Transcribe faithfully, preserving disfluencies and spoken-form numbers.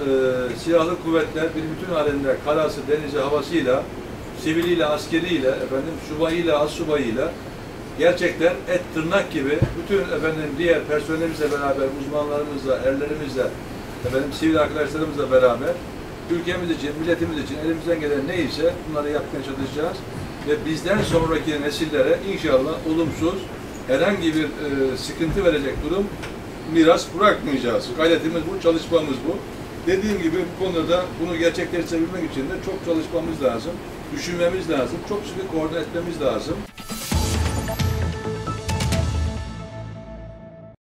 e, silahlı kuvvetler bir bütün halinde karası, denizi, havasıyla, siviliyle, askeriyle, efendim subayıyla, astsubayıyla gerçekten et tırnak gibi bütün efendim diğer personelimizle beraber, uzmanlarımızla, erlerimizle, efendim sivil arkadaşlarımızla beraber ülkemiz için, milletimiz için elimizden gelen neyse bunları yapmaya çalışacağız ve bizden sonraki nesillere inşallah olumsuz herhangi bir e, sıkıntı verecek durum miras bırakmayacağız. Gayretimiz bu, çalışmamız bu. Dediğim gibi bu konuda bunu gerçekleştirebilmek için de çok çalışmamız lazım, düşünmemiz lazım, çok sıkı koordine etmemiz lazım.